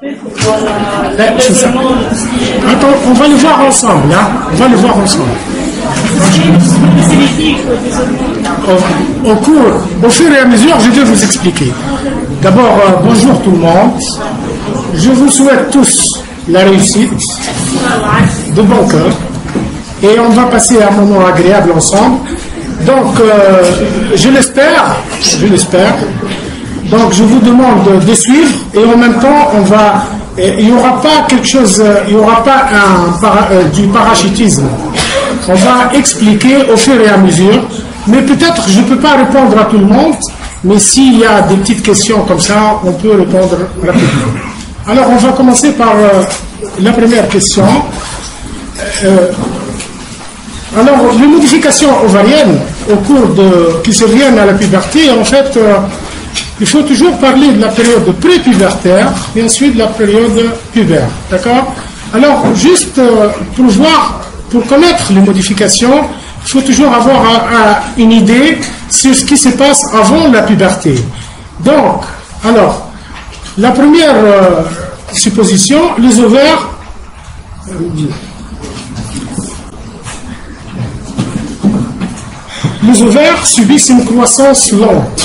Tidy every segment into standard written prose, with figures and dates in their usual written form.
Attends, on va le voir ensemble, hein? On va le voir ensemble. Au fur et à mesure, je vais vous expliquer. D'abord, bonjour tout le monde. Je vous souhaite tous la réussite, de bon cœur. Et on va passer un moment agréable ensemble. Donc, je l'espère. Donc, je vous demande de suivre et en même temps, il n'y aura pas quelque chose, il n'y aura pas du parachutisme. On va expliquer au fur et à mesure, mais peut-être je ne peux pas répondre à tout le monde, mais s'il y a des petites questions comme ça, on peut répondre rapidement. Alors, on va commencer par la première question. Alors, les modifications ovariennes qui surviennent à la puberté, en fait, il faut toujours parler de la période pré-pubertaire et ensuite de la période pubertaire. D'accord? Alors, juste pour connaître les modifications, il faut toujours avoir une idée sur ce qui se passe avant la puberté. Donc, alors, la première supposition, les ovaires. Les ovaires subissent une croissance lente.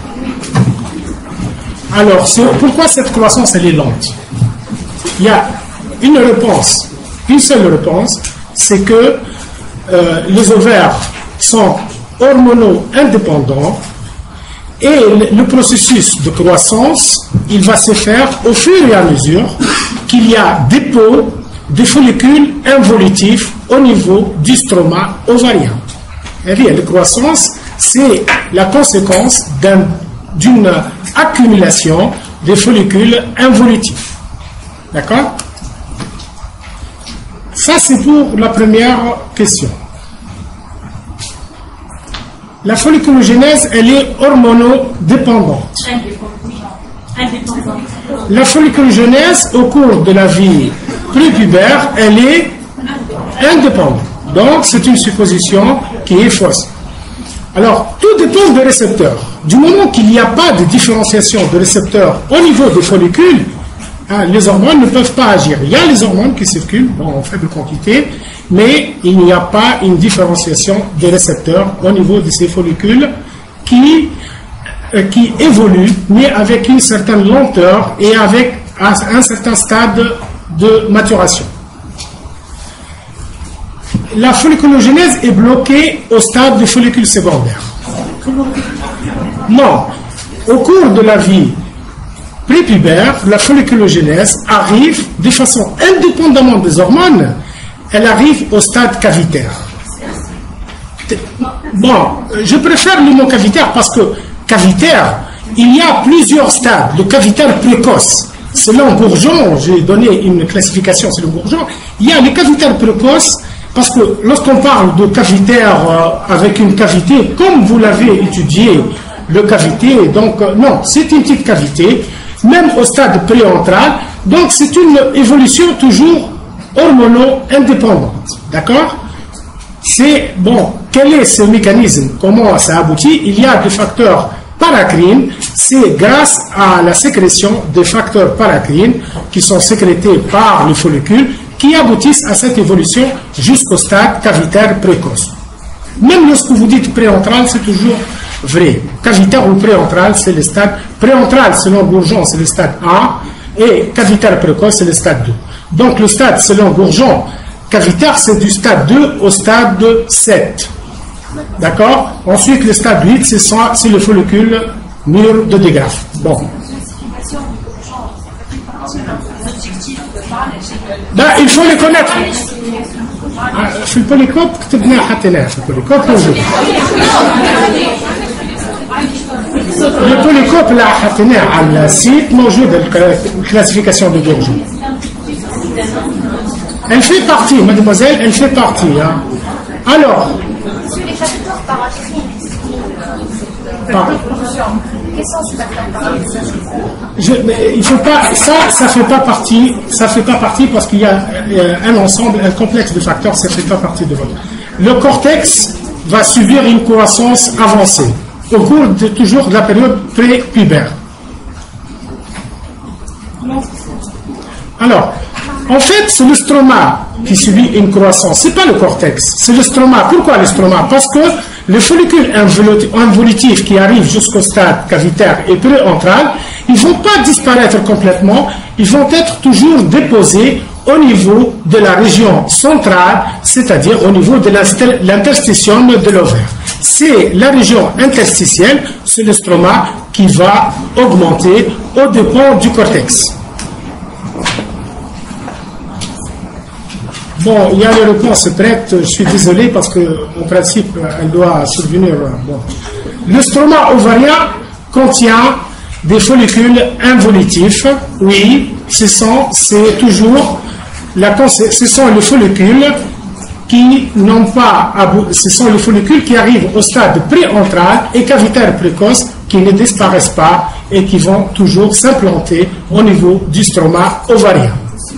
Alors, pourquoi cette croissance elle est lente? Il y a une seule réponse, c'est que les ovaires sont hormono-indépendants et le processus de croissance, il va se faire au fur et à mesure qu'il y a dépôt de follicules involutifs au niveau du stroma ovarien. La croissance, c'est la conséquence d'une accumulation de follicules involutifs. D'accord? Ça, c'est pour la première question. La folliculogénèse, elle est hormonodépendante. La folliculogénèse, au cours de la vie prépubère, elle est indépendante. Donc, c'est une supposition qui est fausse. Alors, tout dépend des récepteurs. Du moment qu'il n'y a pas de différenciation de récepteurs au niveau des follicules, les hormones ne peuvent pas agir. Il y a les hormones qui circulent en faible quantité, mais il n'y a pas une différenciation des récepteurs au niveau de ces follicules qui évoluent, mais avec une certaine lenteur et avec un certain stade de maturation. La folliculogénèse est bloquée au stade de follicule secondaire. Non. Au cours de la vie prépubère, la folliculogénèse arrive de façon indépendamment des hormones, elle arrive au stade cavitaire. Bon, je préfère le mot cavitaire parce que cavitaire, il y a plusieurs stades. Le cavitaire précoce, selon Bourgeon, j'ai donné une classification selon Bourgeon, il y a les cavitaires précoces. Parce que lorsqu'on parle de cavitaire avec une cavité, comme vous l'avez étudié, le cavité, donc non, c'est une petite cavité, même au stade préentral, donc c'est une évolution toujours hormono-indépendante. D'accord? C'est, bon, quel est ce mécanisme? Comment ça aboutit? Il y a des facteurs paracrines, c'est grâce à la sécrétion des facteurs paracrines qui sont sécrétés par les follicules, qui aboutissent à cette évolution jusqu'au stade cavitaire précoce. Même lorsque vous dites préentral, c'est toujours vrai. Cavitaire ou préentral, c'est le stade préentral, selon Bourgeon, c'est le stade 1, et cavitaire précoce, c'est le stade 2. Donc le stade, selon Bourgeon, cavitaire, c'est du stade 2 au stade 7. D'accord? Ensuite, le stade 8, c'est le follicule mûr de Degraaff. Bon. لا il faut les connaître. في البوليكوب كتبنا حطيناه في البوليكوب موجود. البوليكوب لا حطيناه على السيت موجود الكلاسيفيكاسيون دو Bourgeon. Elle fait partie, mademoiselle, elle fait partie. Hein. Alors. Il faut pas, ça fait pas partie parce qu'il y a un ensemble, un complexe de facteurs, ça fait pas partie de votre. Le cortex va subir une croissance avancée au cours de toujours de la période pré-pubaire. Alors, en fait, c'est le stroma qui subit une croissance. Ce n'est pas le cortex, c'est le stroma. Pourquoi le stroma? Parce que les follicules involutifs qui arrivent jusqu'au stade cavitaire et préentral, ils ne vont pas disparaître complètement, ils vont être toujours déposés au niveau de la région centrale, c'est-à-dire au niveau de l'interstitium de l'ovaire. C'est la région interstitielle, c'est le stroma qui va augmenter au dépend du cortex. Bon, il y a les réponses prêtes, je suis désolé parce qu'en principe, elle doit survenir. Bon. Le stroma ovarien contient des follicules involutifs. Oui, ce sont les follicules qui n'ont pas ce sont les follicules qui arrivent au stade préentral et cavitaire précoce qui ne disparaissent pas et qui vont toujours s'implanter au niveau du stroma ovarien.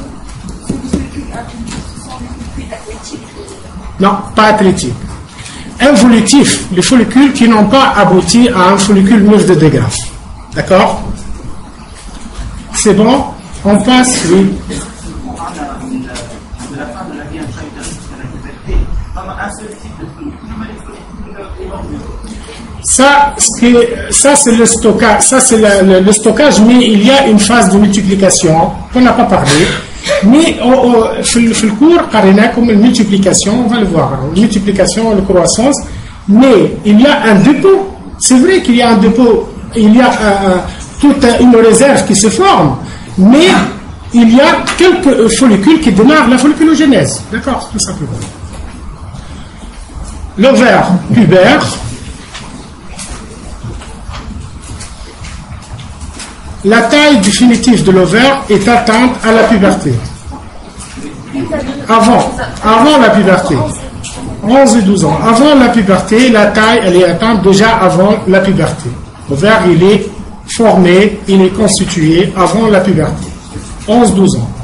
Non, pas athlétique. Involutif, les follicules qui n'ont pas abouti à un follicule mûr de Degraaff. D'accord? C'est bon? On passe, oui. Ça, c'est le stockage. Ça, c'est le stockage, mais il y a une phase de multiplication qu'on n'a pas parlé. Mais le cours, comme une multiplication, on va le voir, une multiplication, une croissance, mais il y a un dépôt. C'est vrai qu'il y a un dépôt, il y a toute une réserve qui se forme, mais il y a quelques follicules qui démarrent la folliculogénèse. D'accord, tout simplement. L'ovaire pubère. La taille définitive de l'ovaire est atteinte à la puberté. Avant la puberté. 11 et 12 ans. Avant la puberté, la taille, elle est atteinte déjà avant la puberté. L'ovaire, il est formé, il est constitué avant la puberté. 11-12 ans.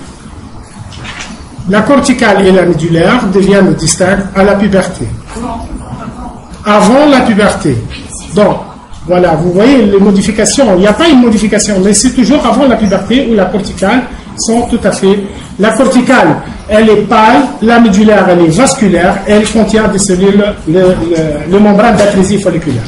La corticale et la médulaire deviennent distinctes à la puberté. Avant la puberté. Donc, voilà, vous voyez les modifications. Il n'y a pas une modification, mais c'est toujours avant la puberté où la corticale sont tout à fait... La corticale, elle est pâle, la médulaire, elle est vasculaire, et elle contient des cellules, le membrane d'atrésie folliculaire.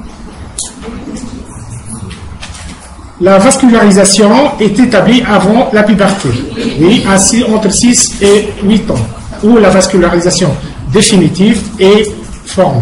La vascularisation est établie avant la puberté, oui, ainsi entre 6 et 8 ans, où la vascularisation définitive est formée.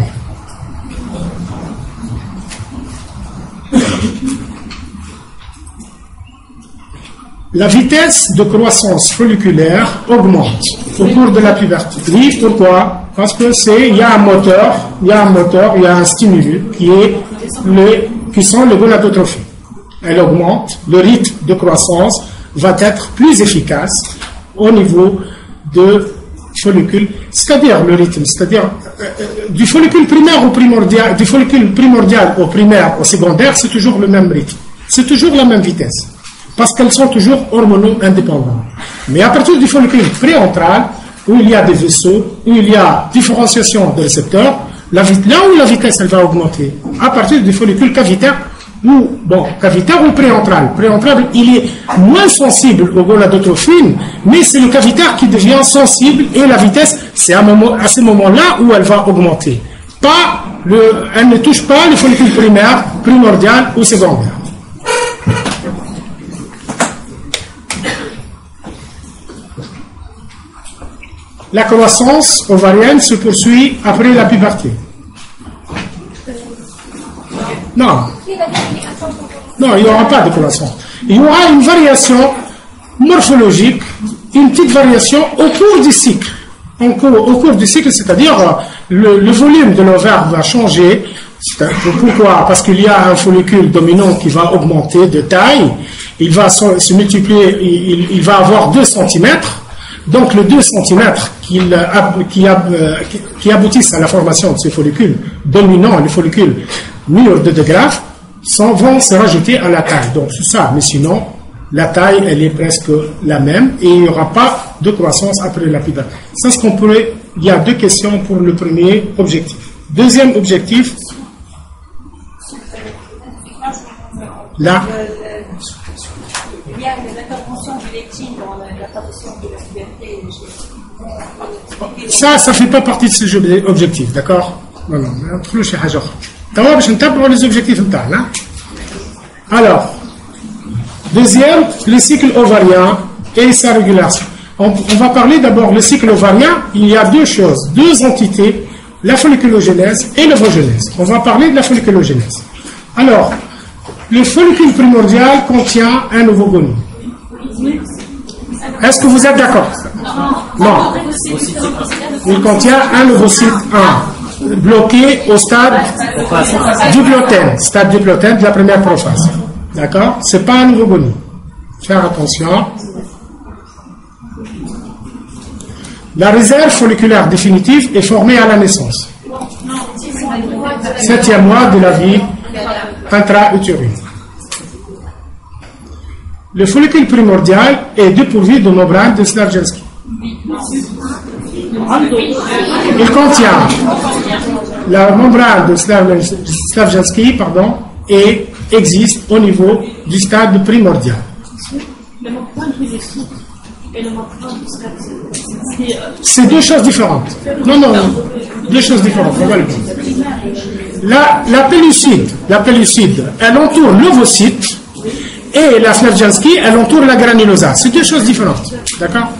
La vitesse de croissance folliculaire augmente au cours de la puberté. Oui, pourquoi? Parce que il y a un moteur, il y a un stimulus qui sont les gonadotrophies. Elle augmente, le rythme de croissance va être plus efficace au niveau de follicule, c'est-à-dire le rythme, c'est-à-dire du follicule primaire au primordial, du follicule primordial au primaire au secondaire, c'est toujours le même rythme, c'est toujours la même vitesse, parce qu'elles sont toujours hormono-indépendantes. Mais à partir du follicule préentral, où il y a des vaisseaux, où il y a différenciation de récepteurs, là où la vitesse elle va augmenter, à partir du follicule cavitaire, cavitaire ou préentral. Préentral, il est moins sensible aux gonadotrophines, mais c'est le cavitaire qui devient sensible et la vitesse, c'est à ce moment-là où elle va augmenter. Elle ne touche pas le follicule primaire, primordial ou secondaire. La croissance ovarienne se poursuit après la puberté. Non, il n'y aura pas de croissance. Il y aura une variation morphologique, une petite variation au cours du cycle. Au cours du cycle, c'est-à-dire le volume de l'ovaire va changer. Pourquoi? Parce qu'il y a un follicule dominant qui va augmenter de taille. Il va se multiplier, il va avoir 2 cm. Donc, les 2 cm qui aboutissent à la formation de ces follicules dominants, les follicules mûrs de Degraaff, vont se rajouter à la taille. Donc, c'est ça. Mais sinon, la taille, elle est presque la même et il n'y aura pas de croissance après la puberté. C'est ce qu'on pourrait... Il y a 2 questions pour le premier objectif. Deuxième objectif, là. Il y a des interventions Ça ne fait pas partie de ces objectifs, d'accord? Non, non, mais entre chez Hajar. D'abord, je ne les objectifs. Alors, deuxième, le cycle ovarien et sa régulation. On va parler d'abord le cycle ovarien. Il y a deux choses, deux entités, la folliculogénèse et l'ovogenèse. On va parler de la folliculogénèse. Alors, le follicule primordial contient un ovogonie. Est-ce que vous êtes d'accord? Non. Il contient un ovocyte 1, bloqué au stade diplotène de la première prophase. D'accord? Ce n'est pas un ovogonie. Faire attention. La réserve folliculaire définitive est formée à la naissance. 7e mois de la vie intra-utérine. Le follicule primordial est dépourvu de membrane de Slavjanski. Il contient la membrane de Slavjanski, et existe au niveau du stade primordial. C'est deux choses différentes. Non, deux choses différentes. On va le voir. La pellucide, elle entoure l'ovocyte, et la Slavjanski, elle entoure la granulosa. C'est deux choses différentes. D'accord?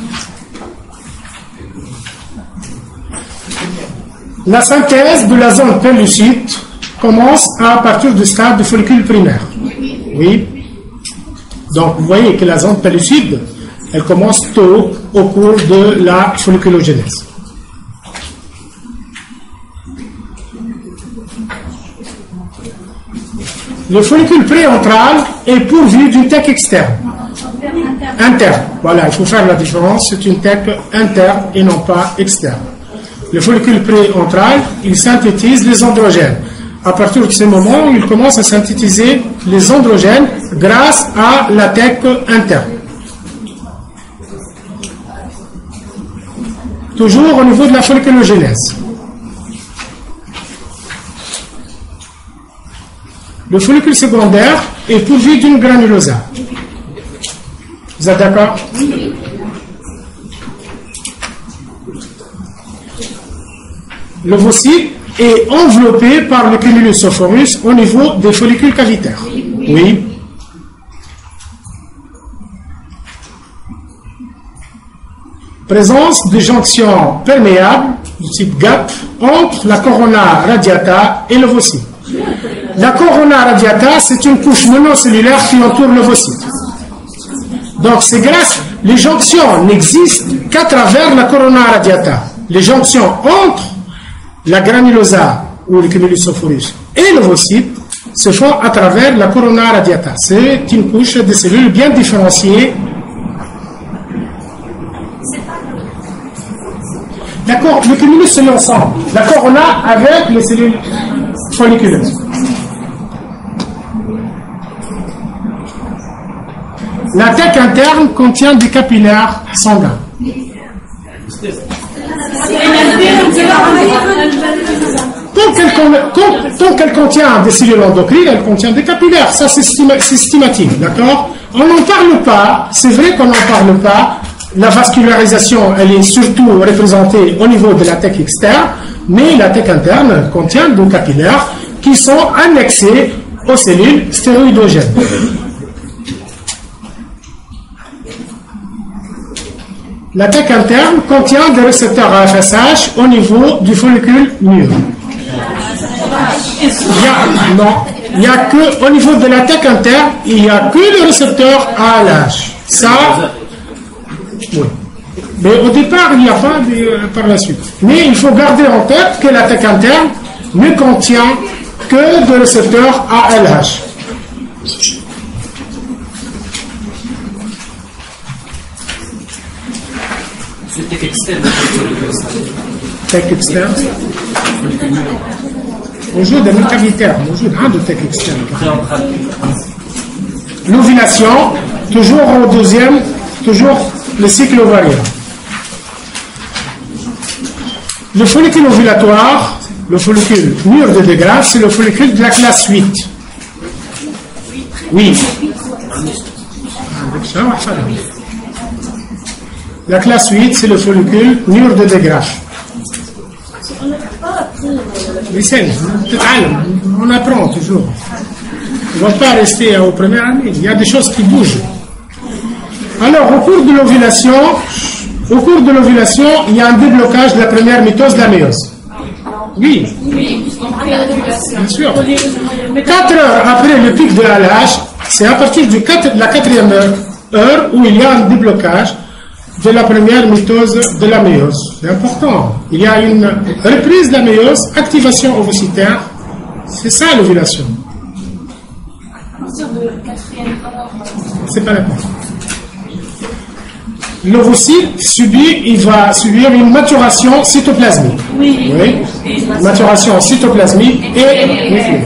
La synthèse de la zone pellucide commence à partir du stade du follicule primaire. Oui. Donc, vous voyez que la zone pellucide, elle commence tôt au cours de la folliculogénèse. Le follicule préentral est pourvu d'une thèque externe. Interne. Voilà, il faut faire la différence. C'est une thèque interne et non pas externe. Le follicule préentral, il synthétise les androgènes. À partir de ce moment, il commence à synthétiser les androgènes grâce à la thèque interne. Toujours au niveau de la folliculogénèse. Le follicule secondaire est pourvu d'une granulosa. Vous êtes d'accord? L'ovocyte est enveloppé par le cumulus oforus au niveau des follicules cavitaires. Oui. Présence de jonctions perméables du type GAP entre la corona radiata et l'ovocyte. La corona radiata, c'est une couche monocellulaire qui entoure l'ovocyte. Donc, c'est grâce, les jonctions n'existent qu'à travers la corona radiata. Les jonctions entre la granulosa ou le cumulus oforus et l'ovocyte se font à travers la corona radiata. C'est une couche de cellules bien différenciées. D'accord, le cumulus c'est l'ensemble. La corona avec les cellules folliculeuses. La thèque interne contient des capillaires sanguins. Tant qu'elle contient des cellules endocrines, elle contient des capillaires. Ça, c'est systématique, d'accord? On n'en parle pas. C'est vrai qu'on n'en parle pas. La vascularisation, elle est surtout représentée au niveau de la thèque externe, mais la thèque interne contient des capillaires qui sont annexés aux cellules stéroïdogènes. La thèque interne contient des récepteurs à FSH au niveau du follicule mûr. Il n'y a que, au niveau de la thèque interne, il n'y a que le récepteur ALH. Ça, oui. Mais au départ, il n'y a pas par la suite. Mais il faut garder en tête que la thèque interne ne contient que des récepteurs ALH. تك اكسترن تك اكسترن موجودة من كافيتير موجود عنده تك اكسترن. L'ovulation, toujours au deuxième, toujours le cycle ovarien. Le follicule ovulatoire, le follicule mûr de Degrave, c'est le follicule de la classe 8. Oui. La classe 8, c'est le follicule mûr de Degraaff. On apprend toujours. On ne va pas rester aux premières années. Il y a des choses qui bougent. Alors, au cours de l'ovulation, il y a un déblocage de la première mitose de la méiose. Oui. Bien sûr. 4 heures après le pic de LH, c'est à partir de la 4e heure où il y a un déblocage de la première mitose de la méiose. C'est important. Il y a une reprise de la méiose, activation ovocytaire. C'est ça l'ovulation. C'est pas la peine. L'ovocyte il va subir une maturation cytoplasmique. Oui. Maturation cytoplasmique et nucléaire.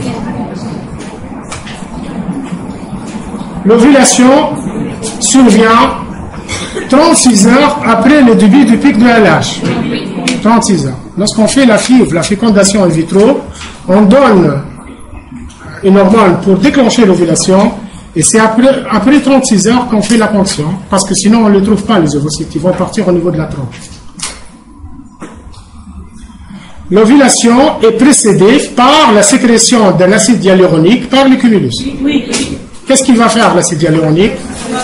L'ovulation survient 36 heures après le début du pic de LH. 36 heures. Lorsqu'on fait la FIV, la fécondation in vitro, on donne une hormone pour déclencher l'ovulation. Et c'est après 36 heures qu'on fait la ponction, parce que sinon on ne les trouve pas, les ovocytes, ils vont partir au niveau de la trompe. L'ovulation est précédée par la sécrétion d'un acide hyaluronique par le cumulus. Qu'est-ce qu'il va faire l'acide hyaluronique?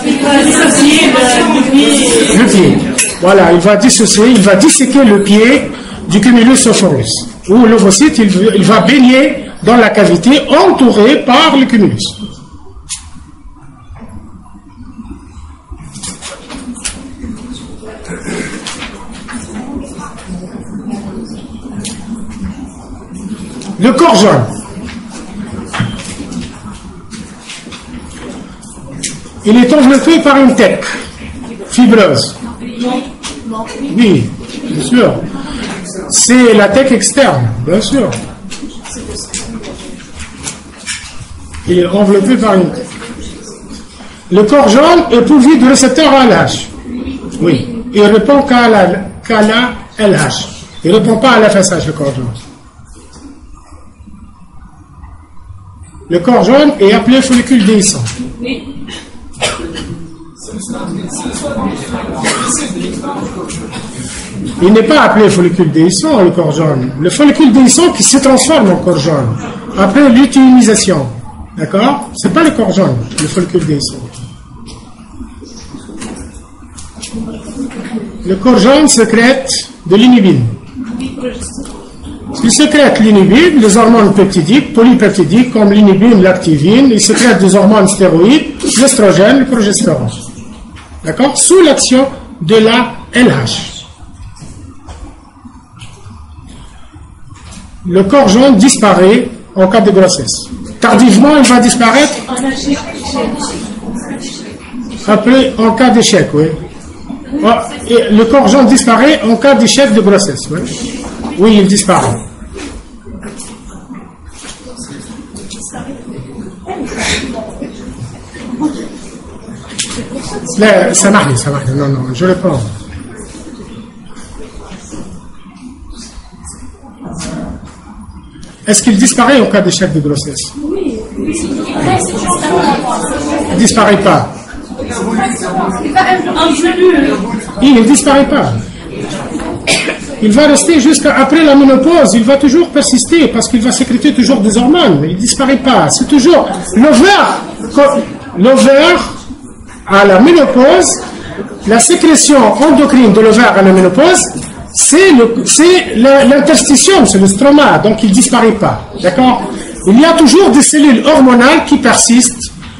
Le pied. Voilà, il va disséquer le pied du cumulus ophorus, où l'ovocyte il va baigner dans la cavité entourée par le cumulus. Le corps jaune. Il est enveloppé par une tête fibreuse. Oui, bien sûr. C'est la tête externe, bien sûr. Il est enveloppé par une tête. Le corps jaune est pourvu de récepteurs ALH. Oui. Il ne répond qu'à la LH. Il ne répond pas à l'FSH, le corps jaune. Le corps jaune est appelé follicule déhiscent. Il n'est pas appelé follicule déhiscent, le corps jaune. Le follicule déhiscent qui se transforme en corps jaune après luteinisation. D'accord? Ce n'est pas le corps jaune, le follicule déhiscent. Le corps jaune sécrète de l'inhibine. Il sécrète l'inhibine, les hormones peptidiques, polypeptidiques comme l'inhibine, l'activine. Il sécrète des hormones stéroïdes, l'estrogène, le progestérone. D'accord? Sous l'action de la LH. Le corps jaune disparaît en cas de grossesse. Tardivement, il va disparaître après, en cas d'échec, oui. Et le corps jaune disparaît en cas d'échec de grossesse. Oui, oui, il disparaît. Là, ça marche. Non, je réponds. Est-ce qu'il disparaît en cas d'échec de grossesse? Oui. Il ne disparaît pas. Il ne disparaît pas. Il va rester jusqu'à après la ménopause. Il va toujours persister parce qu'il va sécréter toujours des hormones. Il ne disparaît pas. C'est toujours l'ovaire à la ménopause. La sécrétion endocrine de l'ovaire à la ménopause, c'est l'interstitium, c'est le stroma. Donc il ne disparaît pas. D'accord? Il y a toujours des cellules hormonales qui persistent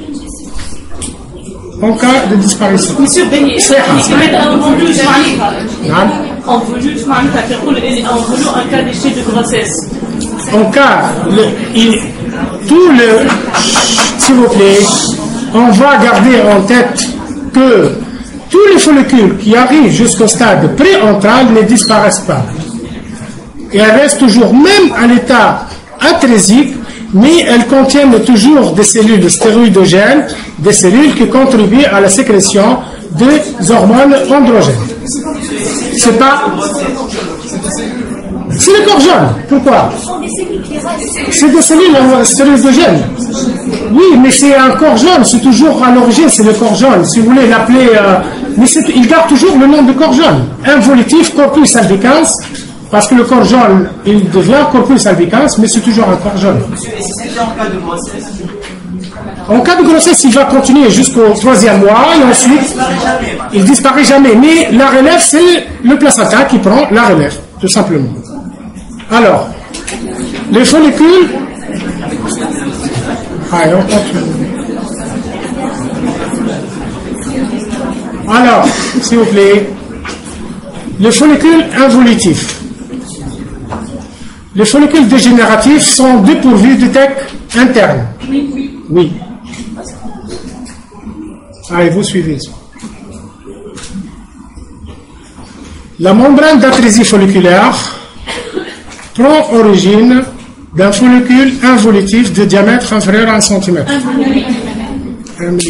en cas de disparition. Monsieur Beignet, en cas d'échec de grossesse. En cas, s'il vous plaît, on va garder en tête que tous les follicules qui arrivent jusqu'au stade préantral ne disparaissent pas. Et elles restent toujours, même à l'état atrésique, mais elles contiennent toujours des cellules stéroïdogènes, des cellules qui contribuent à la sécrétion des hormones androgènes. C'est pas... C'est le corps jaune. Pourquoi? C'est des cellules stéréogènes. Oui, mais c'est un corps jaune. C'est toujours à l'origine, c'est le corps jaune. Si vous voulez l'appeler... mais il garde toujours le nom de corps jaune. Involutif, corpus albicans. Parce que le corps jaune, il devient corpus albicans, mais c'est toujours un corps jaune. Monsieur, et si c'était en cas de grossesse? En cas de grossesse, il va continuer jusqu'au 3e mois et ensuite, il disparaît jamais. Mais la relève, c'est le placenta qui prend la relève, tout simplement. Alors, les follicules... Allez, on continue. Alors, s'il vous plaît, les follicules involutifs. Les follicules dégénératifs sont dépourvus de tech interne. Oui. Allez, vous suivez. La membrane d'atrésie folliculaire prend origine d'un follicule involutif de diamètre inférieur à 1 cm. 1 mm.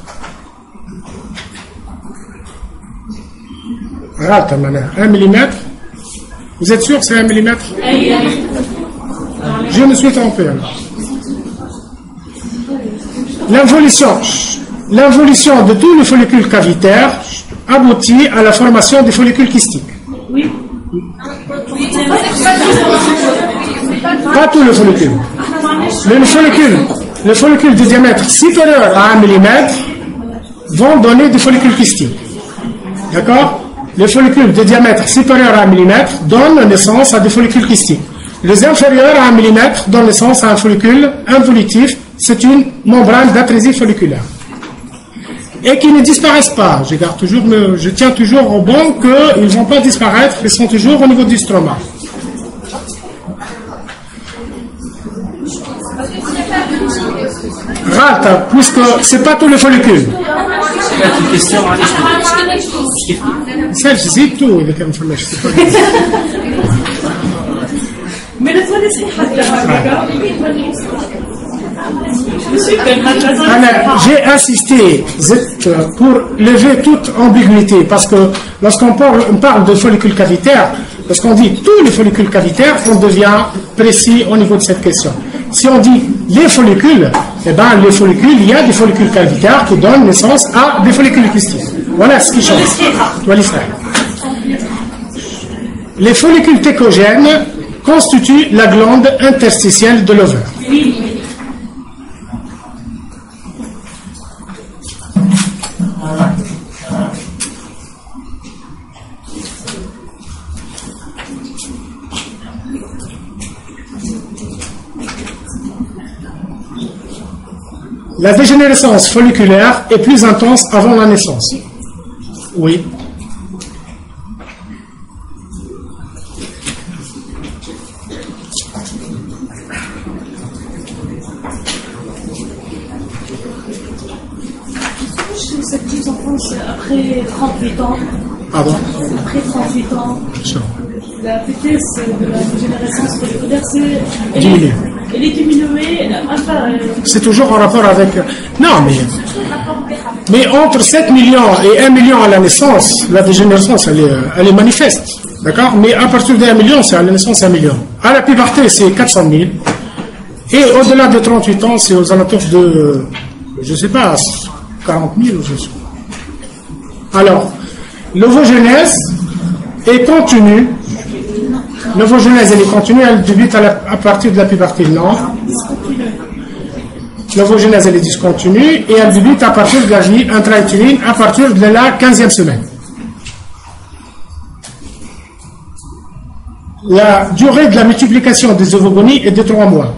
Regarde, 1 mm. Vous êtes sûr que c'est 1 mm? Je me suis trompé. L'involution de tous les follicules cavitaires aboutit à la formation des follicules kystiques. Oui. Pas tous les follicules. Les follicules de diamètre supérieur à 1 mm vont donner des follicules kystiques. D'accord? Les follicules de diamètre supérieur à 1 mm donnent naissance à des follicules kystiques. Les inférieurs à 1 mm donnent naissance à un follicule involutif. C'est une membrane d'atrésie folliculaire. Et qui ne disparaissent pas. Je tiens toujours au bon qu'ils ne vont pas disparaître, ils sont toujours au niveau du stroma. Rate, puisque ce n'est pas tous les follicules. Une question, Celle, c'est tout, il كان فماش. Mais le toilette, J'ai insisté pour lever toute ambiguïté, parce que lorsqu'on parle de follicules cavitaires, lorsqu'on dit tous les follicules cavitaires, on devient précis au niveau de cette question. Si on dit les follicules, eh bien les follicules, il y a des follicules cavitaires qui donnent naissance à des follicules kystiques. Voilà ce qui change. Les follicules técogènes constituent la glande interstitielle de l'ovaire. La dégénérescence folliculaire est plus intense avant la naissance. Oui. Cette petite enfance après 38 ans. Pardon? Après 38 ans. Sure. La vitesse de la dégénérescence folliculaire, Diminuée. Elle est diminuée. C'est toujours en rapport avec... Non, mais entre 7 millions et 1 million à la naissance, la dégénérescence, elle est manifeste. D'accord? Mais à partir de 1 million, c'est à la naissance 1 million. À la puberté, c'est 400 000. Et au-delà de 38 ans, c'est aux alentours de, je ne sais pas, 40 000 ou je sais pas. Alors, l'ovogenèse est continue. L'ovogenèse, elle est continue, elle débute à partir de la puberté, non? L'ovogenèse, elle est discontinue et elle débute à partir de la vie intra-utérine, à partir de la 15e semaine. La durée de la multiplication des ovogonies est de 3 mois.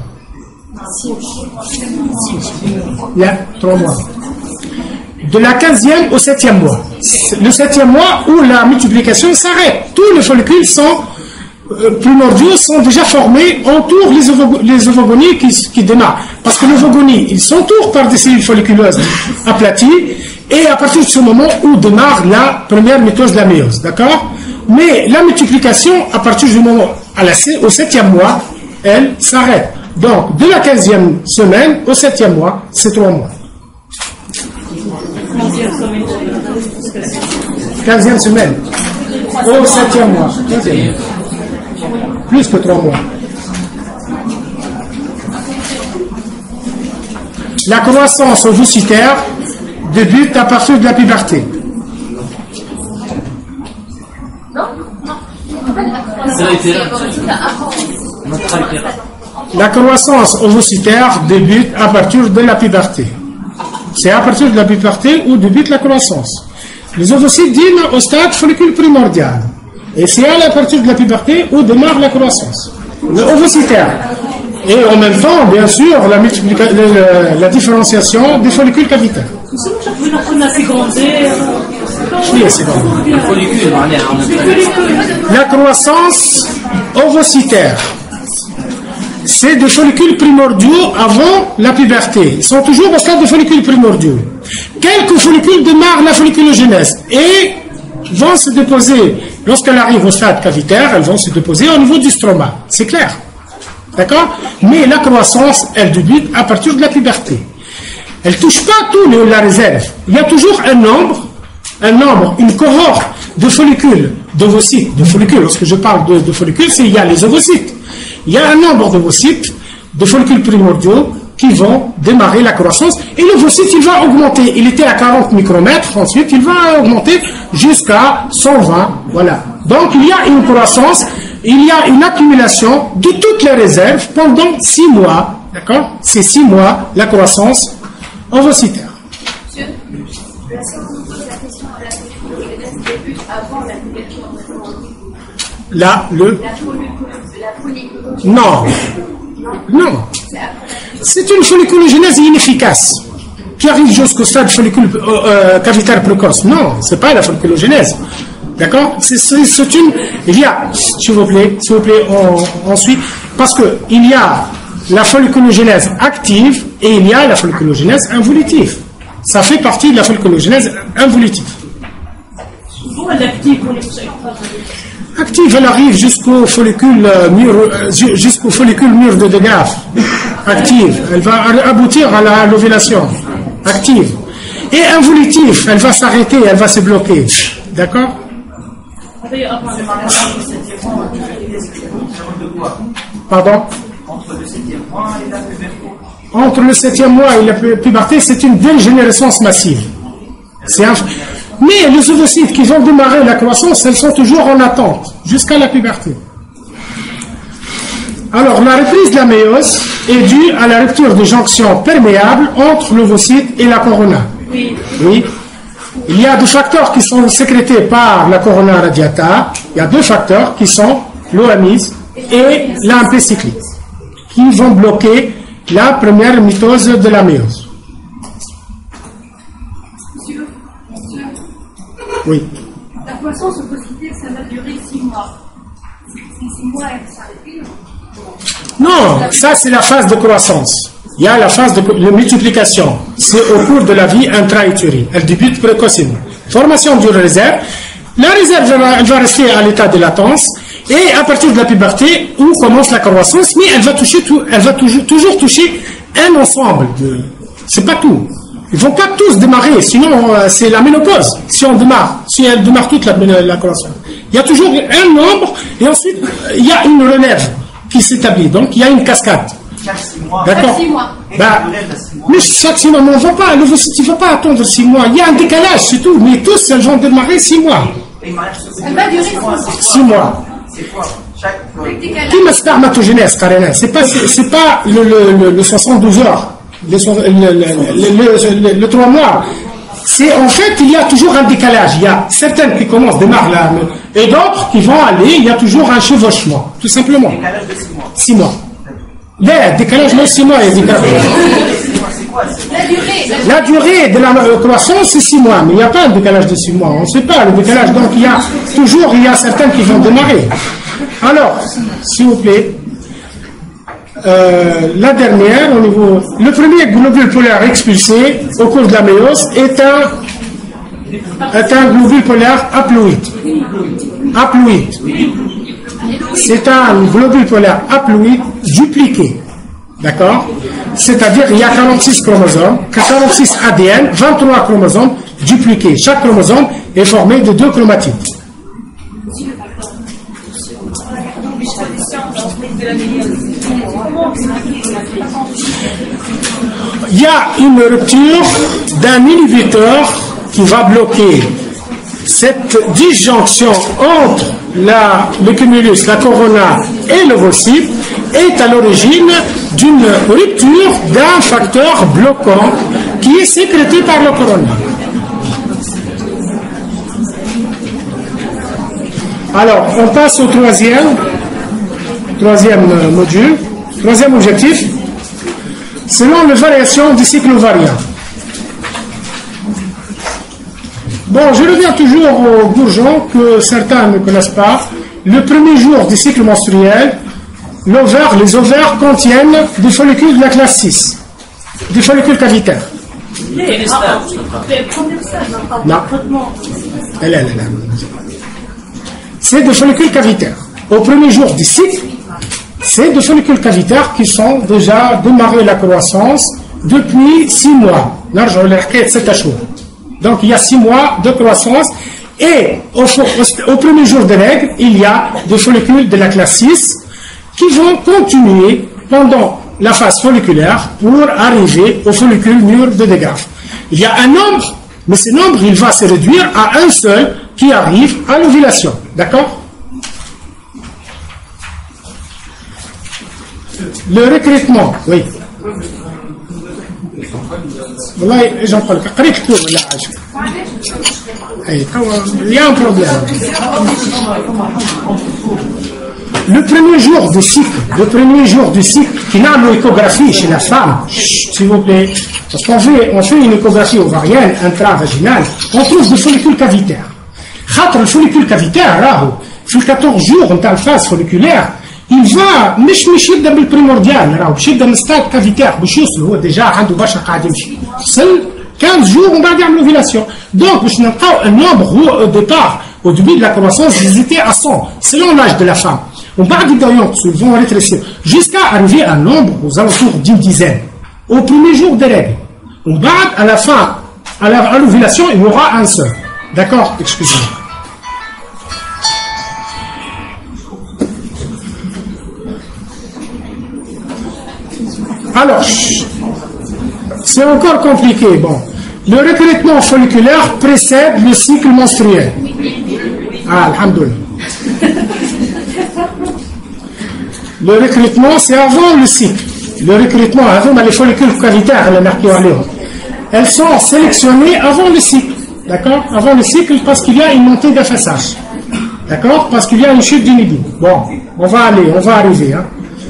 Il y a 3 mois. De la 15e au 7e mois. Le 7e mois où la multiplication s'arrête. Tous les follicules sont primordiaux sont déjà formés, entourent les ovogonies qui démarrent. Parce que l'ovogonie, ils s'entourent par des cellules folliculeuses aplaties, et à partir de ce moment où démarre la première mitose de la méiose. D'accord? Mais la multiplication, à partir du moment au 7e mois, elle s'arrête. Donc, de la 15e semaine au 7e mois, c'est 3 mois. 15e semaine au 7e mois. plus que 3 mois. La croissance ovocytaire débute à partir de la puberté. La croissance ovocytaire débute à partir de la puberté. C'est à partir de la puberté où débute la croissance. Les ovocytes dînent au stade follicule primordial. Et c'est à partir de la puberté où démarre la croissance. Le ovocytaire. Et en même temps, bien sûr, la différenciation des follicules cavitaires. La croissance ovocytaire, c'est des follicules primordiaux avant la puberté. Ils sont toujours au stade de follicules primordiaux. Quelques follicules démarrent la folliculogénèse et vont se déposer, lorsqu'elle arrive au stade cavitaire, elles vont se déposer au niveau du stroma. C'est clair? D'accord? Mais la croissance, elle débute à partir de la puberté. Elle ne touche pas tout la réserve. Il y a toujours un nombre, une cohorte de follicules, d'ovocytes, de follicules. Lorsque je parle de follicules, il y a les ovocytes. Il y a un nombre d'ovocytes, de follicules primordiaux, qui vont démarrer la croissance. Et l'ovocyte, il va augmenter. Il était à 40 micromètres, ensuite il va augmenter jusqu'à 120. Voilà. Donc il y a une croissance, il y a une accumulation de toutes les réserves pendant 6 mois. D'accord? C'est 6 mois la croissance ovocytaire. Monsieur, la question à la folliculogénèse débute avant la couverture Non. C'est une folliculogénèse inefficace qui arrive jusqu'au stade follicule cavitaire précoce. Non, c'est pas la folliculogénèse. D'accord? Il y a, s'il vous plaît, on suit, parce que il y a la folliculogénèse active et il y a la folliculogénèse involutive. Ça fait partie de la folliculogénèse involutive. Active, elle arrive jusqu'au follicule mûr de Degraaff. Active, elle va aboutir à l'ovulation. Active. Et involutive, elle va s'arrêter, elle va se bloquer. D'accord? Pardon? Entre le 7e mois et la puberté, c'est une dégénérescence massive. Mais les ovocytes qui vont démarrer la croissance, elles sont toujours en attente jusqu'à la puberté. Alors, la reprise de la méiose est due à la rupture de jonction perméable entre l'ovocyte et la corona. Oui. Il y a deux facteurs qui sont sécrétés par la corona radiata. Il y a deux facteurs qui sont l'OAMIS et l'AMP cyclique, qui vont bloquer la première mitose de la méiose. Oui. La croissance ovocytaire, ça va durer 6 mois. C'est 6 mois, elle s'arrête. Non, ça c'est la phase de croissance. Il y a la phase de multiplication. C'est au cours de la vie intra-utérine. Elle débute précocement. Formation d'une réserve. La réserve elle va rester à l'état de latence. Et à partir de la puberté, où commence la croissance, mais elle va toujours toucher un ensemble. C'est pas tout. Ils ne vont pas tous démarrer, sinon c'est la ménopause. Si elle démarre toute la croissance. Il y a toujours un nombre, et ensuite il y a une relève qui s'établit. Donc il y a une cascade. Chaque 6 mois. D'accord. Mais chaque 6 mois, on ne va pas, l'ovocyte ne va pas attendre 6 mois. Il y a un décalage, c'est tout. Mais tous, elles vont démarrer 6 mois. Elle va durer 6 mois. C'est quoi? Qui me spermatogénèse, Karina? C'est pas le 72 heures. Le 3 mois, c'est en fait il y a toujours un décalage. Il y a certaines qui commencent, démarrent là, et d'autres qui vont aller, il y a toujours un chevauchement, tout simplement. Décalage de 6 mois. 6 mois. Décalage de 6 mois, il y a décalage. La durée de la croissance, c'est 6 mois, mais il n'y a pas un décalage de 6 mois. On ne sait pas le décalage, donc il y a certaines qui vont démarrer. Alors, s'il vous plaît. La dernière, le premier globule polaire expulsé au cours de la méiose est un globule polaire haploïde. C'est un globule polaire haploïde dupliqué. D'accord? C'est-à-dire il y a 46 chromosomes, 46 ADN, 23 chromosomes dupliqués. Chaque chromosome est formé de 2 chromatides. Il y a une rupture d'un inhibiteur qui va bloquer cette disjonction entre le cumulus, la corona et le vocip est à l'origine d'une rupture d'un facteur bloquant qui est sécrété par le corona. Alors, on passe au troisième module, troisième objectif, selon les variations du cycle ovarien. Bon, je reviens toujours aux bourgeons que certains ne connaissent pas. Le premier jour du cycle menstruel, les ovaires contiennent des follicules de la classe 6, des follicules cavitaires. Non. C'est des follicules cavitaires. Au premier jour du cycle, c'est des follicules cavitaires qui sont déjà démarré la croissance depuis 6 mois. Là, je vais les 7 jours. Donc, il y a 6 mois de croissance. Et au premier jour des règles, il y a des follicules de la classe 6 qui vont continuer pendant la phase folliculaire pour arriver aux follicules mûrs de Degraaff. Il y a un nombre, mais ce nombre, il va se réduire à un seul qui arrive à l'ovulation. D'accord? Le recrutement, oui. والله j'en parle. Il y a un problème. Le premier jour du cycle, qui n'a l'échographie chez la femme, s'il vous plaît, parce qu'on fait une échographie ovarienne intravaginale, on trouve des follicules cavitaires. Le follicule cavitaire, sur 14 jours, on a la phase folliculaire, il va مش يبدا بالبريمورديال باش يبدا من ستاد كافيتير باش يوصل هو ديجا عنده بشره قاعد يمشي وصل 15 jours ومن بعد يعمل اوفيلاسيون دونك باش نلقاو النومبر هو au départ au début de la croissance ils étaient à 100 selon l'âge de la femme ومن بعد يبداو ينقصوا ils vont rétrécir jusqu'à arriver à un nombre aux alentours d'une dizaine au premier jour des règles ومن بعد à la fin à l'ovulation il y aura un seul. D'accord? Excusez-moi. Alors, c'est encore compliqué. Bon, le recrutement folliculaire précède le cycle menstruel. Ah, alhamdoulilah. Le recrutement, c'est avant le cycle. Le recrutement, avant les follicules cavitaires, elles sont sélectionnées avant le cycle. D'accord? Avant le cycle, parce qu'il y a une montée d'affaissage. D'accord? Parce qu'il y a une chute d'inhibi. Bon, on va arriver. Hein.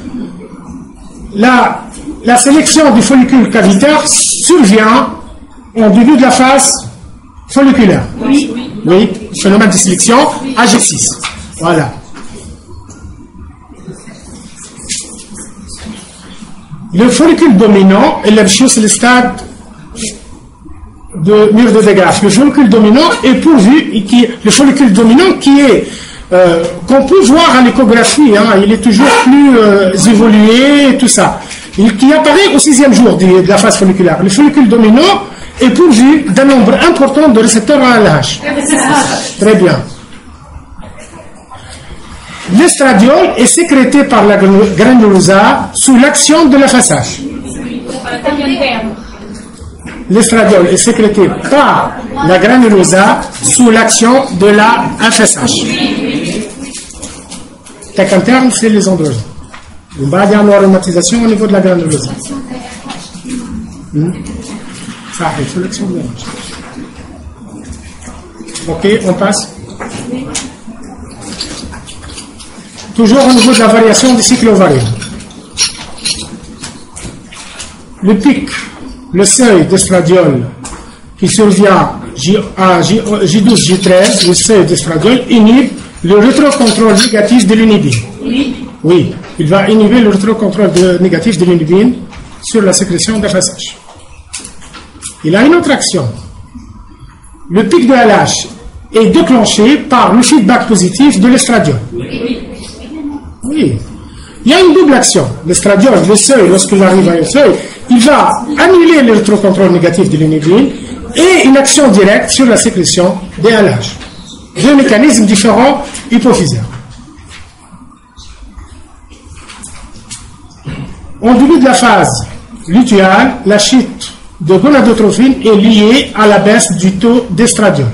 La sélection du follicule cavitaire survient au début de la phase folliculaire. Oui, phénomène de sélection, AG6. Voilà. Le follicule dominant, c'est le stade de mur de Degraaff. Le follicule dominant est pourvu, le follicule dominant qui est qu'on peut voir à l'échographie, hein, il est toujours plus évolué et tout ça. Qui apparaît au 6e jour de la phase folliculaire. Le follicule dominant est pourvu d'un nombre important de récepteurs à LH. Très bien. L'estradiol est sécrété par la granulosa sous l'action de l'affaissage. L'estradiol est sécrété par la granulosa sous l'action de l'affaissage. Tech interne, c'est les androgens. Il va y avoir une aromatisation au niveau de la granulosa. Ça arrive, c'est l'action de l'affaissage. Ok, on passe. Toujours au niveau de la variation du cycle ovarien. Le pic, le seuil d'estradiol qui survient à J12, J13, le seuil d'estradiol inhibe le rétrocontrôle négatif de l'inhibine. Oui, il va inhiber le rétrocontrôle négatif de l'inhibine sur la sécrétion d'affaissage. Il a une autre action. Le pic de LH est déclenché par le feedback positif de l'estradiol. Oui. Il y a une double action. L'estradiol, le seuil, lorsqu'il arrive à un seuil, il va annuler le rétrocontrôle négatif de l'inhibine et une action directe sur la sécrétion des LH. Deux mécanismes différents hypophysaires. En début de la phase lutéale, la chute de gonadotrophine est liée à la baisse du taux d'estradiol.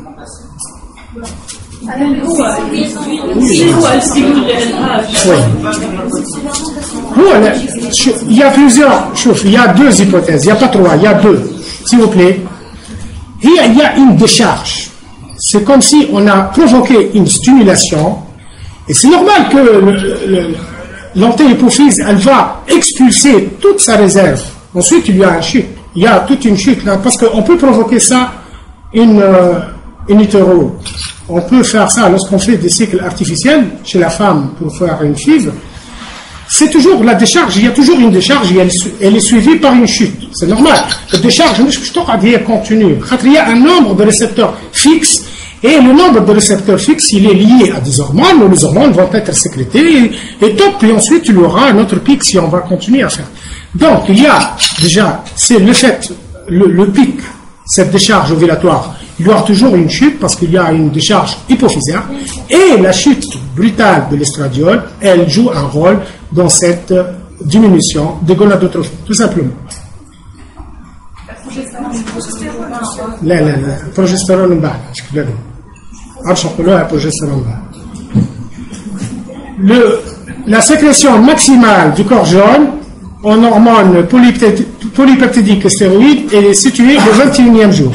Il y a plusieurs, il y a deux hypothèses, il n'y a pas trois, il y a deux, s'il vous plaît. Il y a une décharge. C'est comme si on a provoqué une stimulation, et c'est normal que l'antéhypophyse, elle va expulser toute sa réserve. Ensuite, il y a une chute. Il y a toute une chute là, parce qu'on peut provoquer ça in utero. On peut faire ça lorsqu'on fait des cycles artificiels chez la femme pour faire une FIV. C'est toujours la décharge, il y a toujours une décharge et elle est suivie par une chute. C'est normal. La décharge, je continue. Il y a un nombre de récepteurs fixes et le nombre de récepteurs fixes, il est lié à des hormones où les hormones vont être sécrétées et top, et ensuite il y aura un autre pic si on va continuer à faire. Donc il y a déjà, c'est le fait, le pic, cette décharge ovulatoire, il y aura toujours une chute parce qu'il y a une décharge hypophysaire et la chute brutale de l'estradiol, elle joue un rôle dans cette diminution de gonadotrophine, tout simplement. La progestérone la sécrétion maximale du corps jaune en hormones polypeptidiques et stéroïdes est située au 21e jour.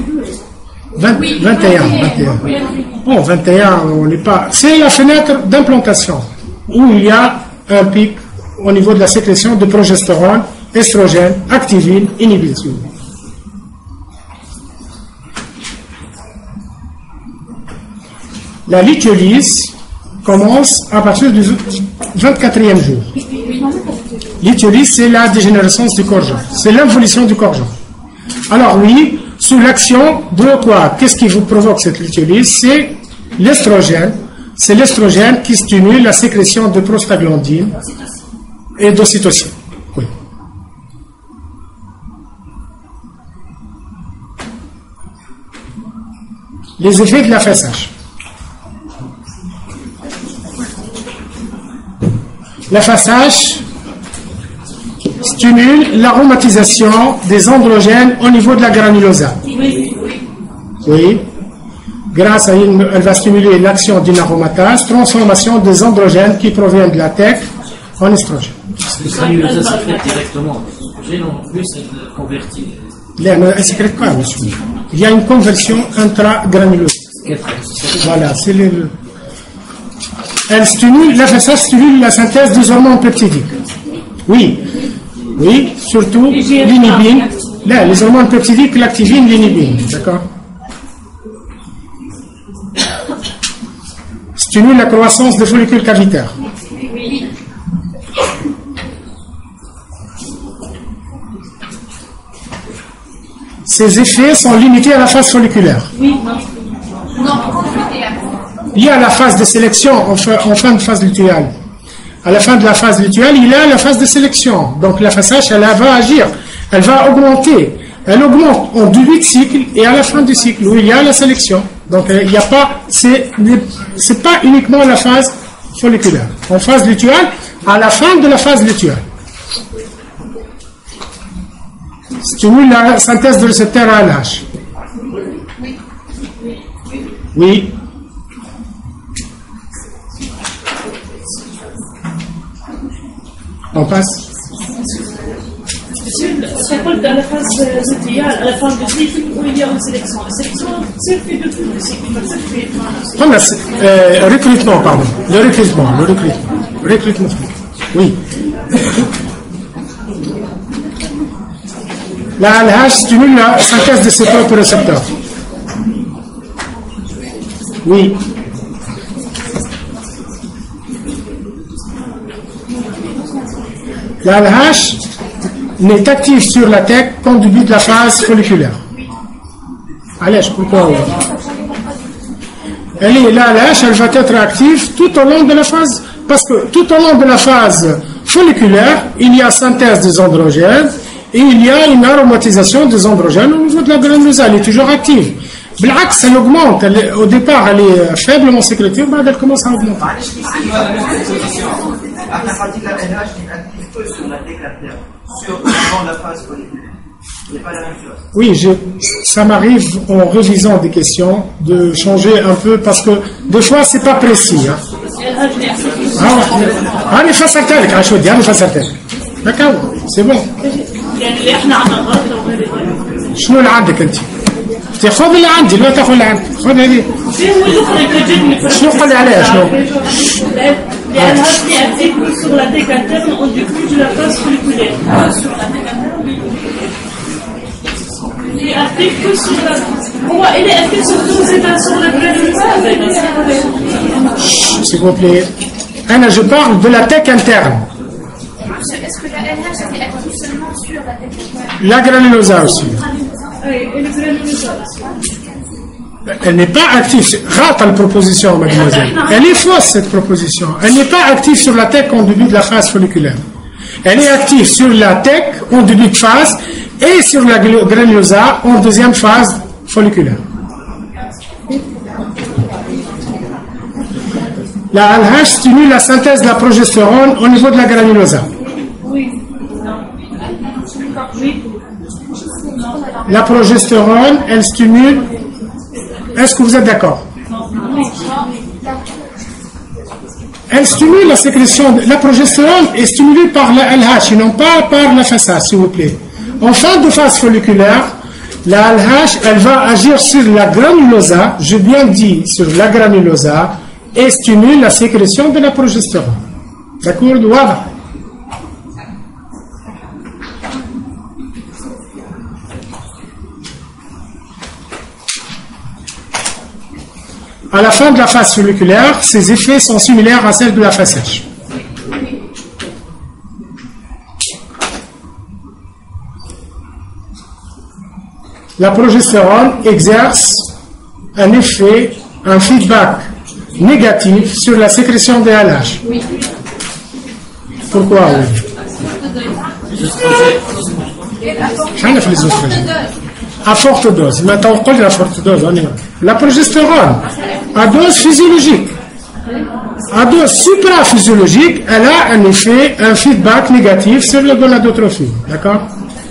21. Bon, 21, on n'est pas. C'est la fenêtre d'implantation où il y a un pic au niveau de la sécrétion de progestérone, estrogène, activine, inhibition. La litholyse commence à partir du 24e jour. Litholyse, c'est la dégénérescence du corps jaune. C'est l'involution du corps jaune. Alors oui, sous l'action de quoi? Qu'est-ce qui vous provoque cette litholyse? C'est l'estrogène. C'est l'estrogène qui stimule la sécrétion de prostaglandine et d'ocytocine. Oui. Les effets de la FSH. La FSH stimule l'aromatisation des androgènes au niveau de la granulosale. Oui. Grâce à elle va stimuler l'action d'une aromatase, transformation des androgènes qui proviennent de la tête en estrogène. La granulosale sécrète directement. En plus, elle convertit. Elle ne sécrète pas, monsieur. Il y a une conversion intragranuleuse. Voilà, c'est le. Elle stimule, la FSH stimule la synthèse des hormones peptidiques. Oui. Oui, surtout l'inhibine. Là, les hormones peptidiques, l'activine, l'inhibine. D'accord? Stimule la croissance des follicules cavitaires. Ces effets sont limités à la phase folliculaire. Il y a la phase de sélection en fin de phase lutéale. À la fin de la phase lutéale, il y a la phase de sélection. Donc la FSH, elle va agir. Elle va augmenter. Elle augmente en début de cycle et à la fin du cycle où il y a la sélection. Donc il n'y a pas, c'est pas uniquement la phase folliculaire. En phase lutéale, à la fin de la phase lutéale. Stimule la synthèse de récepteurs ALH. Oui. On passe. Ça parle à la phase lutéale, à la fin du cycle où il y a une sélection. La sélection, c'est fait de tout le cycle. Recrutement, pardon. Le recrutement. Oui. La ALH stimule la synthèse de ses propres récepteurs. Oui. La ALH n'est active sur la tête qu'au début de la phase folliculaire. Allez, pourquoi? La ALH, elle va être active tout au long de la phase, parce que tout au long de la phase folliculaire, il y a synthèse des androgènes et il y a une aromatisation des androgènes au niveau de la granulosale. Elle est toujours active. L'axe, elle augmente. Au départ, elle est faiblement sécrétée, mais elle commence à augmenter. avant la phase folliculaire. Ce n'est pas la même chose. Oui, ça m'arrive en révisant des questions de changer un peu parce que des fois c'est pas précis. Hein. أنا فسرت لك عشان ودي أنا فسرت لك. d'accord c'est bon. يعني اللي احنا عنا غلطه وغير شنو اللي عندك أنت؟ خذ اللي عندي لا تاخذ اللي عندك خذ هذه. هو الاخرى كجدني شنو قل لي عليها شنو؟ لأن هذه active sur la tête interne en début de la phase folliculaire. Il est actif que sur la. Il est actif surtout sur la granulosa. S'il vous plaît. Anna, je parle de la tech interne. Est-ce que la LH est active seulement sur la tête interne? La granulosa aussi. Oui, et le granulosa. Elle n'est pas active. Rate la proposition, mademoiselle. Elle est fausse, cette proposition. Elle n'est pas active sur la tech en début de la phase folliculaire. Elle est active sur la tech en début de phase et sur la granulosa en deuxième phase folliculaire. La LH stimule la synthèse de la progestérone au niveau de la granulosa. Oui. La progestérone, elle stimule. Est-ce que vous êtes d'accord? Elle stimule la sécrétion. La progestérone est stimulée par la LH et non pas par la FSH, s'il vous plaît. En fin de phase folliculaire, la LH, elle va agir sur la granulosa, je bien dit sur la granulosa, et stimule la sécrétion de la progestérone. D'accord? Voilà. À la fin de la phase folliculaire, ces effets sont similaires à celles de la phase sèche. La progestérone exerce un effet, un feedback négatif sur la sécrétion des LH. Pourquoi oui? À forte dose. Maintenant, on parle de la forte dose. La progestérone, à dose physiologique, à dose supraphysiologique, elle a un effet, un feedback négatif sur le gonadotrophie. D'accord?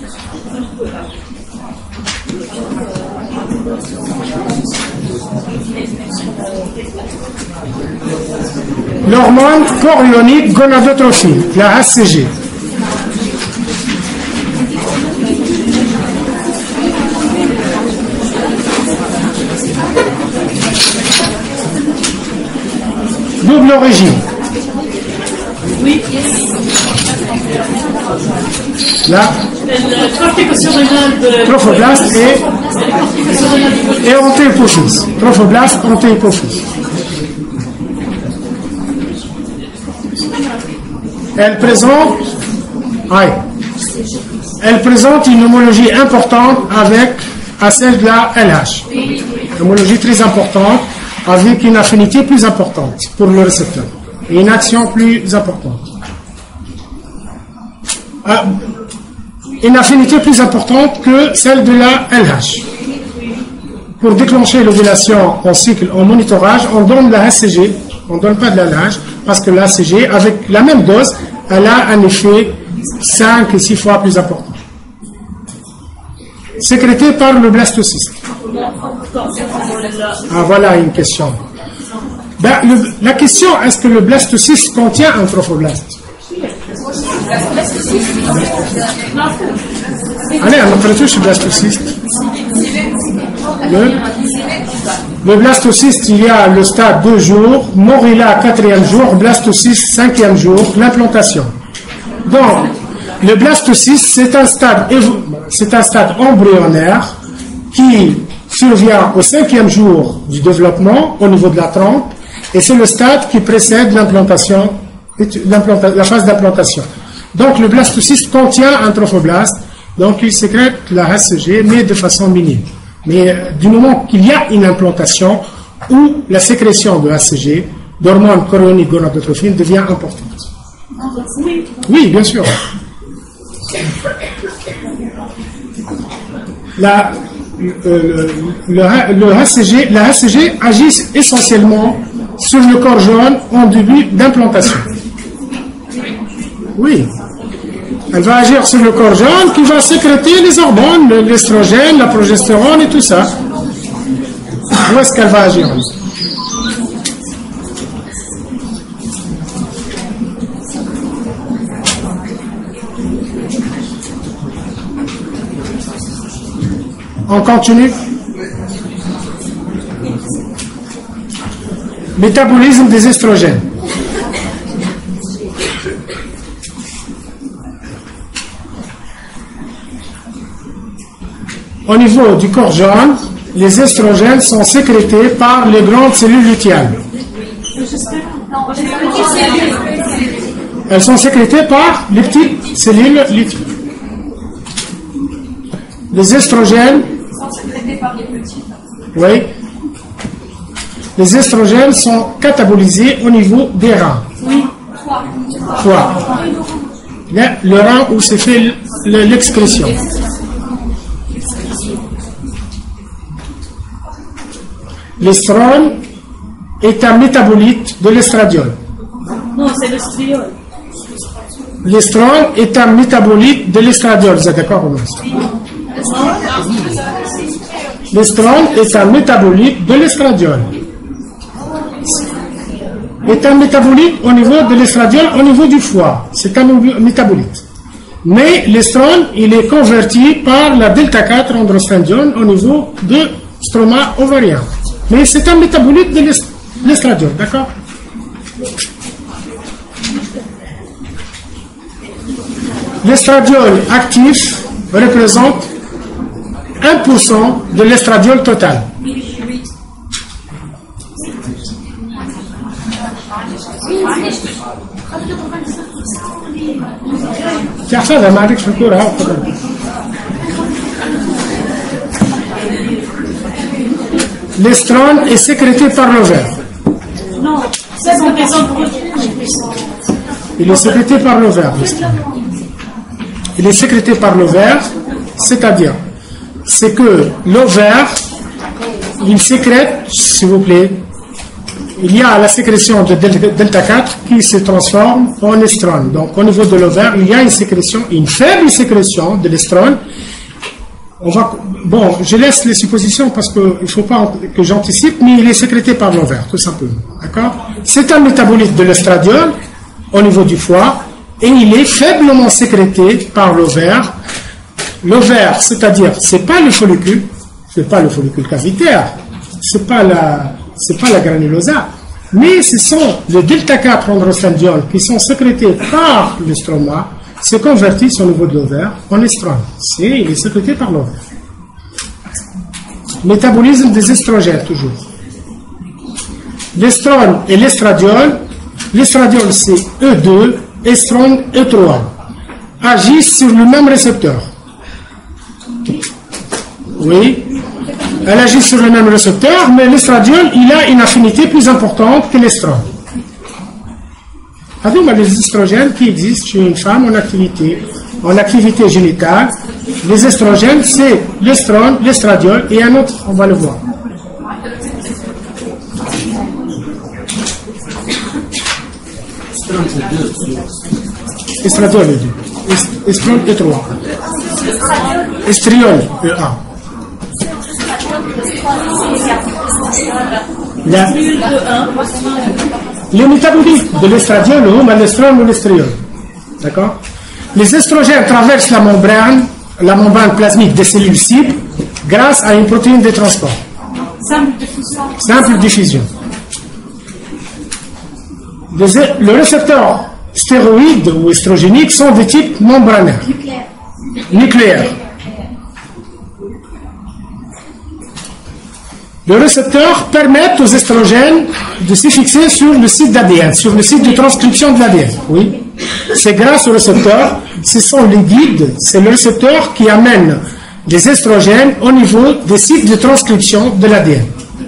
L'hormone chorionique gonadotrophie, la HCG. Double origine. Oui. Là. Trophoblaste et antéhypophyse. Trophoblaste, antéhypophyse. Elle présente une homologie importante à celle de la LH. Une homologie très importante avec une affinité plus importante pour le récepteur et une action plus importante. Une affinité plus importante que celle de la LH. Pour déclencher l'ovulation en cycle, en monitorage, on donne la HCG, on ne donne pas de la LH, parce que la HCG, avec la même dose, elle a un effet 5 et 6 fois plus important. Sécrété par le blastocyste. Ah, voilà une question. Ben, la question, est-ce que le blastocyste contient un trophoblaste? Allez, on ne touche le blastocyste. Le blastocyste, il y a le stade 2 jours, morilla 4e jour, blastocyste 5e jour, l'implantation. Donc, le blastocyste, c'est un stade embryonnaire qui survient au 5e jour du développement au niveau de la trompe, et c'est le stade qui précède l'implantation, la phase d'implantation. Donc, le blastocyste contient un trophoblaste, donc il sécrète la HCG, mais de façon minime. Mais du moment qu'il y a une implantation où la sécrétion de HCG, d'hormones chorioniques gonadotrophines, devient importante. Oui, bien sûr. La HCG agit essentiellement sur le corps jaune en début d'implantation. Oui. Elle va agir sur le corps jaune qui va sécréter les hormones, l'estrogène, la progestérone et tout ça. Où est-ce qu'elle va agir? On continue. Métabolisme des estrogènes. Au niveau du corps jaune, les estrogènes sont sécrétés par les grandes cellules lutéales. Elles sont sécrétées par les petites cellules lutéales. Les estrogènes sont sécrétés par les petites. Oui. Les estrogènes sont catabolisés au niveau des reins. Oui. Foie. Là, le rein où se fait l'excrétion. L'estrone est un métabolite de l'estradiol. Non, c'est le striol. L'estrone est un métabolite de l'estradiol. Vous êtes d'accord ou non? L'estrone est un métabolite de l'estradiol. Est un métabolite au niveau de l'estradiol, au niveau du foie. C'est un métabolite. Mais l'estrone, il est converti par la delta 4 androstendione au niveau de stroma ovarien. Mais c'est un métabolite de l'estradiol, d'accord? L'estradiol actif représente 1% de l'estradiol total. L'estrone est sécrété par l'ovaire. Non, c'est son raison pour Il est sécrété par l'ovaire. Il est sécrété par l'ovaire, c'est-à-dire, c'est que l'ovaire, il sécrète, s'il vous plaît, il y a la sécrétion de delta 4 qui se transforme en estrone. Donc au niveau de l'ovaire, il y a une sécrétion, une faible sécrétion de l'estrone. Bon, je laisse les suppositions parce qu'il ne faut pas que j'anticipe, mais il est sécrété par l'ovaire, tout simplement. D'accord? C'est un métabolite de l'estradiol au niveau du foie et il est faiblement sécrété par l'ovaire. L'ovaire, c'est-à-dire, c'est pas le follicule cavitaire, c'est pas la granulosa, mais ce sont les delta 4 androstendiol qui sont sécrétés par le stroma, se convertissent au niveau de l'ovaire en estrone. Il est sécrété par l'ovaire. Métabolisme des estrogènes, toujours. L'estrone et l'estradiol, l'estradiol c'est E2, estrone E3, agissent sur le même récepteur. Oui, elle agit sur le même récepteur, mais l'estradiol, il a une affinité plus importante que l'estrone. Avec les estrogènes qui existent chez une femme en activité génitale, les estrogènes, c'est l'estrone, l'estradiol et un autre, on va le voir. Estradiol est 2. Estrone est 3. Estriol est 1. Les métabolites de l'estradiol ou l'estrone ou l'estriol. D'accord? Les estrogènes traversent la membrane plasmique des cellules cibles grâce à une protéine de transport. Simple diffusion. Le récepteur stéroïde ou estrogénique sont de type membranaire. Nucléaire. Le récepteur permet aux estrogènes de se fixer sur le site d'ADN, sur le site de transcription de l'ADN. Oui. C'est grâce au récepteur, ce sont les guides, c'est le récepteur qui amène les estrogènes au niveau des sites de transcription de l'ADN.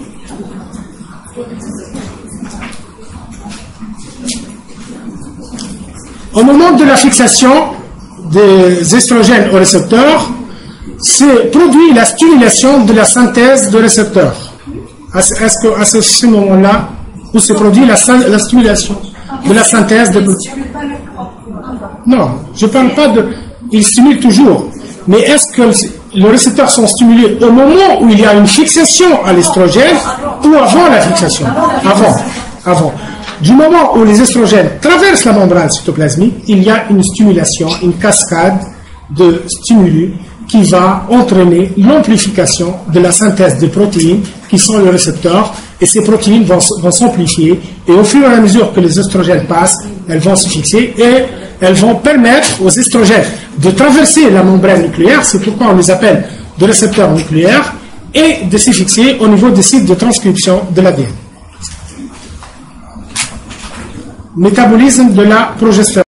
Au moment de la fixation des estrogènes au récepteur, se produit la stimulation de la synthèse de récepteurs. À ce moment-là, où se produit la stimulation de la synthèse de... Non, Je ne parle pas de... Ils stimulent toujours. Mais est-ce que les récepteurs sont stimulés au moment où il y a une fixation à l'estrogène ou avant la fixation? Avant. Du moment où les estrogènes traversent la membrane cytoplasmique, il y a une stimulation, une cascade de stimuli qui va entraîner l'amplification de la synthèse des protéines qui sont les récepteurs, et ces protéines vont s'amplifier, et au fur et à mesure que les estrogènes passent, elles vont se fixer et elles vont permettre aux estrogènes de traverser la membrane nucléaire, c'est pourquoi on les appelle de récepteurs nucléaires, et de se fixer au niveau des sites de transcription de l'ADN. Métabolisme de la progestérone.